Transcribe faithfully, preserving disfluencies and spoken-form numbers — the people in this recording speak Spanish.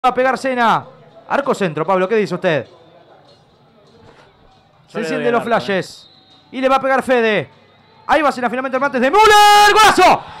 Va a pegar Sena. Arco centro, Pablo, ¿qué dice usted? Se encienden los flashes. Y le va a pegar Fede. Ahí va Sena finalmente el martes de Müller. ¡Golazo!